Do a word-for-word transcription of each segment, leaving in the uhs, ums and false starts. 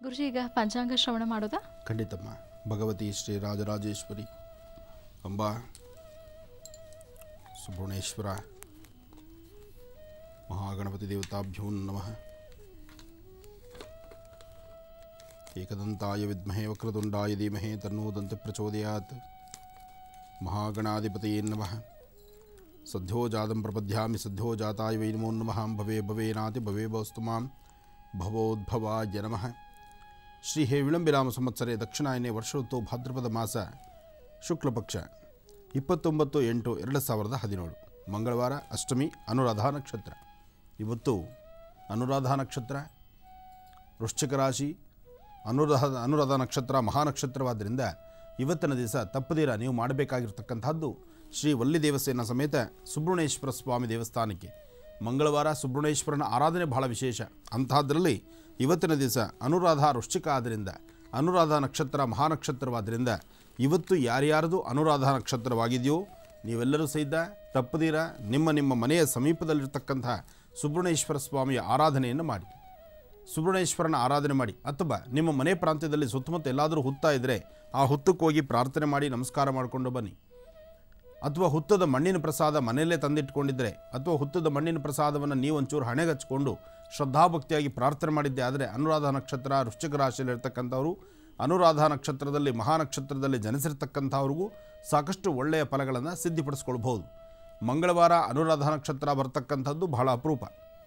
ಗುರುಜಿ ಈಗ ಪಂಚಾಂಗ ಶ್ರವಣ ಮಾಡೋದಾ? ಖಂಡಿತಮ್ಮ. ಭಗವತಿ ಶ್ರೀ ರಾಜರಾಜೇಶ್ವರಿ ಅಂಬಾ, ಸುಬ್ರಹ್ಮಣ್ಯೇಶ್ವರ, ಮಹಾಗಣಪತಿ ದೇವತಾಭ್ಯೋ ನಮಃ. ಏಕದಂತಾಯ ವಿದ್ಮಹೇ ವಕ್ರತುಂಡಾಯ ಧೀಮಹಿ ತನ್ನೋ ದಂತಿ ಪ್ರಚೋದಯಾತ್. ಮಹಾಗಣಾಧಿಪತಯೇ ನಮಃ. ಸದ್ಯೋ ಜಾತಂ ಪ್ರಪದ್ಯಾಮಿ ಸದ್ಯೋ ಜಾತಾಯ ವೈ ನಮೋ ನಮಃ. ಭವೇ ಭವೇನಾತಿ ಭವೇ ಭವಸ್ತು ಮಾಂ ಭವೋದ್ಭವಾಯ ನಮಃ. ಶ್ರೀ ಹೇ ವಿಳಂಬಿರಾಮ ಸಂವತ್ಸರೆ ದಕ್ಷಿಣಾಯನೆ ವರ್ಷ ಋತು ಭಾದ್ರಪದ ಮಾಸ ಶುಕ್ಲಪಕ್ಷ ಇಪ್ಪತ್ತೊಂಬತ್ತು ಎಂಟು ಎರಡು ಸಾವಿರದ ಹದಿನೇಳು ಮಂಗಳವಾರ, ಅಷ್ಟಮಿ, ಅನುರಾಧ ನಕ್ಷತ್ರ. ಇವತ್ತು ಅನುರಾಧ ನಕ್ಷತ್ರ ವೃಶ್ಚಿಕ ರಾಶಿ, ಅನುರಾಧ ಅನುರಾಧ ನಕ್ಷತ್ರ ಮಹಾನಕ್ಷತ್ರವಾದ್ದರಿಂದ ಇವತ್ತಿನ ದಿವಸ ತಪ್ಪದಿರ ನೀವು ಮಾಡಬೇಕಾಗಿರ್ತಕ್ಕಂಥದ್ದು ಶ್ರೀ ವಲ್ಲಿ ದೇವಸೇನ ಸಮೇತ ಸುಬ್ರಹ್ಮಣ್ಯೇಶ್ವರ ಸ್ವಾಮಿ ದೇವಸ್ಥಾನಕ್ಕೆ ಮಂಗಳವಾರ ಸುಬ್ರಹ್ಮಣ್ಯೇಶ್ವರನ ಆರಾಧನೆ ಬಹಳ ವಿಶೇಷ. ಅಂಥದ್ರಲ್ಲಿ ಇವತ್ತಿನ ದಿವಸ ಅನುರಾಧ ವೃಶ್ಚಿಕ ಆದ್ದರಿಂದ ಅನುರಾಧ ನಕ್ಷತ್ರ ಮಹಾನಕ್ಷತ್ರವಾದ್ದರಿಂದ ಇವತ್ತು ಯಾರ್ಯಾರದು ಅನುರಾಧ ನಕ್ಷತ್ರವಾಗಿದೆಯೋ ನೀವೆಲ್ಲರೂ ಸಹಿತ ತಪ್ಪದಿರ ನಿಮ್ಮ ನಿಮ್ಮ ಮನೆಯ ಸಮೀಪದಲ್ಲಿರ್ತಕ್ಕಂಥ ಸುಬ್ರಹ್ಮಣ್ಯೇಶ್ವರ ಸ್ವಾಮಿಯ ಆರಾಧನೆಯನ್ನು ಮಾಡಿ, ಸುಬ್ರಹ್ಮಣ್ಯೇಶ್ವರನ ಆರಾಧನೆ ಮಾಡಿ. ಅಥವಾ ನಿಮ್ಮ ಮನೆ ಪ್ರಾಂತ್ಯದಲ್ಲಿ ಸುತ್ತಮುತ್ತ ಎಲ್ಲಾದರೂ ಹುತ್ತ ಇದ್ದರೆ ಆ ಹುತ್ತಕ್ಕೆ ಹೋಗಿ ಪ್ರಾರ್ಥನೆ ಮಾಡಿ ನಮಸ್ಕಾರ ಮಾಡಿಕೊಂಡು ಬನ್ನಿ. ಅಥವಾ ಹುತ್ತದ ಮಣ್ಣಿನ ಪ್ರಸಾದ ಮನೆಯಲ್ಲೇ ತಂದಿಟ್ಕೊಂಡಿದ್ದರೆ ಅಥವಾ ಹುತ್ತದ ಮಣ್ಣಿನ ಪ್ರಸಾದವನ್ನು ನೀವು ಒಂಚೂರು ಹಣೆಗೆ ಹಚ್ಕೊಂಡು ಶ್ರದ್ಧಾಭಕ್ತಿಯಾಗಿ ಪ್ರಾರ್ಥನೆ ಮಾಡಿದ್ದೆ ಆದರೆ ಅನುರಾಧ ನಕ್ಷತ್ರ ವೃಶ್ಚಿಕ ರಾಶಿಯಲ್ಲಿರ್ತಕ್ಕಂಥವರು, ಅನುರಾಧ ನಕ್ಷತ್ರದಲ್ಲಿ ಮಹಾನಕ್ಷತ್ರದಲ್ಲಿ ಜನಿಸಿರ್ತಕ್ಕಂಥವ್ರಿಗೂ ಸಾಕಷ್ಟು ಒಳ್ಳೆಯ ಫಲಗಳನ್ನು ಸಿದ್ಧಿಪಡಿಸ್ಕೊಳ್ಬೋದು. ಮಂಗಳವಾರ ಅನುರಾಧ ನಕ್ಷತ್ರ ಬರ್ತಕ್ಕಂಥದ್ದು ಬಹಳ ಅಪರೂಪ.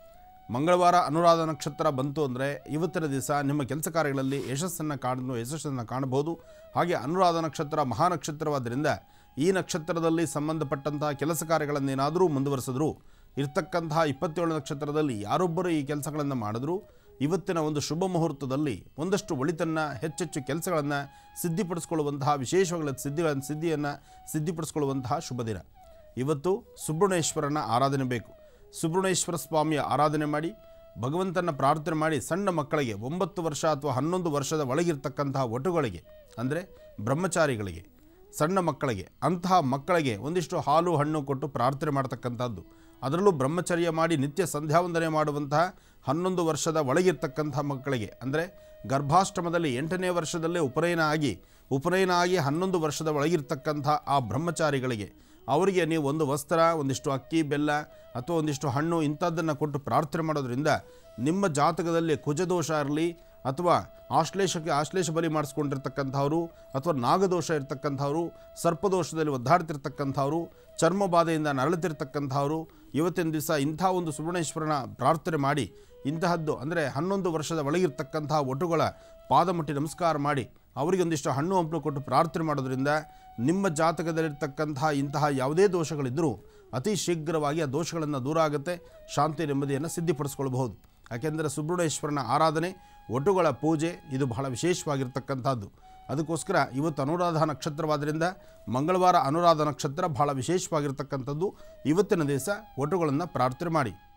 ಮಂಗಳವಾರ ಅನುರಾಧ ನಕ್ಷತ್ರ ಬಂತು ಅಂದರೆ ಇವತ್ತಿನ ದಿವಸ ನಿಮ್ಮ ಕೆಲಸ ಕಾರ್ಯಗಳಲ್ಲಿ ಯಶಸ್ಸನ್ನು ಕಾಣು ಯಶಸ್ಸನ್ನು ಕಾಣಬಹುದು. ಹಾಗೆ ಅನುರಾಧ ನಕ್ಷತ್ರ ಮಹಾನಕ್ಷತ್ರವಾದ್ದರಿಂದ ಈ ನಕ್ಷತ್ರದಲ್ಲಿ ಸಂಬಂಧಪಟ್ಟಂತಹ ಕೆಲಸ ಕಾರ್ಯಗಳನ್ನೇನಾದರೂ ಮುಂದುವರೆಸಿದ್ರು, ಇರ್ತಕ್ಕಂತಹ ಇಪ್ಪತ್ತೇಳು ನಕ್ಷತ್ರದಲ್ಲಿ ಯಾರೊಬ್ಬರು ಈ ಕೆಲಸಗಳನ್ನು ಮಾಡಿದ್ರು ಇವತ್ತಿನ ಒಂದು ಶುಭ ಮುಹೂರ್ತದಲ್ಲಿ ಒಂದಷ್ಟು ಒಳಿತನ್ನು ಹೆಚ್ಚೆಚ್ಚು ಕೆಲಸಗಳನ್ನು ಸಿದ್ಧಿಪಡಿಸ್ಕೊಳ್ಳುವಂತಹ ವಿಶೇಷಗಳ ಸಿದ್ಧಿಗಳನ್ನು ಸಿದ್ಧಿಯನ್ನು ಸಿದ್ಧಿಪಡಿಸ್ಕೊಳ್ಳುವಂತಹ ಶುಭ ದಿನ. ಇವತ್ತು ಸುಬ್ರಹ್ಮಣ್ಯೇಶ್ವರನ ಆರಾಧನೆ ಬೇಕು. ಸುಬ್ರಹ್ಮಣ್ಯೇಶ್ವರ ಸ್ವಾಮಿಯ ಆರಾಧನೆ ಮಾಡಿ ಭಗವಂತನ ಪ್ರಾರ್ಥನೆ ಮಾಡಿ ಸಣ್ಣ ಮಕ್ಕಳಿಗೆ ಒಂಬತ್ತು ವರ್ಷ ಅಥವಾ ಹನ್ನೊಂದು ವರ್ಷದ ಒಳಗಿರ್ತಕ್ಕಂತಹ ವಟುಗಳಿಗೆ ಅಂದರೆ ಬ್ರಹ್ಮಚಾರಿಗಳಿಗೆ, ಸಣ್ಣ ಮಕ್ಕಳಿಗೆ, ಅಂತಹ ಮಕ್ಕಳಿಗೆ ಒಂದಿಷ್ಟು ಹಾಲು ಹಣ್ಣು ಕೊಟ್ಟು ಪ್ರಾರ್ಥನೆ ಮಾಡ್ತಕ್ಕಂಥದ್ದು. ಅದರಲ್ಲೂ ಬ್ರಹ್ಮಚರ್ಯ ಮಾಡಿ ನಿತ್ಯ ಸಂಧ್ಯಾವಂದನೆ ಮಾಡುವಂತಹ ಹನ್ನೊಂದು ವರ್ಷದ ಒಳಗಿರ್ತಕ್ಕಂಥ ಮಕ್ಕಳಿಗೆ ಅಂದರೆ ಗರ್ಭಾಷ್ಟಮದಲ್ಲಿ ಎಂಟನೇ ವರ್ಷದಲ್ಲೇ ಉಪನಯನ ಆಗಿ ಉಪನಯನ ಆಗಿ ಹನ್ನೊಂದು ವರ್ಷದ ಒಳಗಿರ್ತಕ್ಕಂಥ ಆ ಬ್ರಹ್ಮಚಾರಿಗಳಿಗೆ ಅವರಿಗೆ ನೀವು ಒಂದು ವಸ್ತ್ರ, ಒಂದಿಷ್ಟು ಅಕ್ಕಿ, ಬೆಲ್ಲ ಅಥವಾ ಒಂದಿಷ್ಟು ಹಣ್ಣು ಇಂಥದ್ದನ್ನು ಕೊಟ್ಟು ಪ್ರಾರ್ಥನೆ ಮಾಡೋದ್ರಿಂದ ನಿಮ್ಮ ಜಾತಕದಲ್ಲಿ ಕುಜದೋಷ ಇರಲಿ ಅಥವಾ ಆಶ್ಲೇಷಕ್ಕೆ ಆಶ್ಲೇಷ ಬಲಿ ಮಾಡಿಸ್ಕೊಂಡಿರ್ತಕ್ಕಂಥವ್ರು ಅಥವಾ ನಾಗದೋಷ ಇರ್ತಕ್ಕಂಥವ್ರು, ಸರ್ಪದೋಷದಲ್ಲಿ ಒದ್ದಾಡ್ತಿರ್ತಕ್ಕಂಥವ್ರು, ಚರ್ಮ ಬಾಧೆಯಿಂದ ನರಳುತ್ತಿರ್ತಕ್ಕಂಥವ್ರು ಇವತ್ತಿನ ದಿವಸ ಇಂಥ ಒಂದು ಸುಬ್ರಹ್ಮಣ್ಯೇಶ್ವರನ ಪ್ರಾರ್ಥನೆ ಮಾಡಿ ಇಂತಹದ್ದು ಅಂದರೆ ಹನ್ನೊಂದು ವರ್ಷದ ಒಳಗಿರ್ತಕ್ಕಂಥ ಒಟುಗಳ ಪಾದ ಮುಟ್ಟಿ ನಮಸ್ಕಾರ ಮಾಡಿ ಅವರಿಗೆ ಒಂದಿಷ್ಟು ಹಣ್ಣು ಹಂಪಲು ಕೊಟ್ಟು ಪ್ರಾರ್ಥನೆ ಮಾಡೋದ್ರಿಂದ ನಿಮ್ಮ ಜಾತಕದಲ್ಲಿರ್ತಕ್ಕಂತಹ ಇಂತಹ ಯಾವುದೇ ದೋಷಗಳಿದ್ದರೂ ಅತಿ ಶೀಘ್ರವಾಗಿ ಆ ದೋಷಗಳನ್ನು ದೂರ ಆಗುತ್ತೆ, ಶಾಂತಿ ನೆಮ್ಮದಿಯನ್ನು ಸಿದ್ಧಿಪಡಿಸ್ಕೊಳ್ಬಹುದು. ಯಾಕೆಂದರೆ ಸುಬ್ರಹ್ಮಣ್ಯೇಶ್ವರನ ಆರಾಧನೆ, ಒಟುಗಳ ಪೂಜೆ ಇದು ಬಹಳ ವಿಶೇಷವಾಗಿರ್ತಕ್ಕಂಥದ್ದು. ಅದಕ್ಕೋಸ್ಕರ ಇವತ್ತು ಅನುರಾಧ ನಕ್ಷತ್ರವಾದ್ದರಿಂದ ಮಂಗಳವಾರ ಅನುರಾಧ ನಕ್ಷತ್ರ ಬಹಳ ವಿಶೇಷವಾಗಿರ್ತಕ್ಕಂಥದ್ದು. ಇವತ್ತಿನ ದಿವಸ ಒಟುಗಳನ್ನು ಪ್ರಾರ್ಥನೆ ಮಾಡಿ.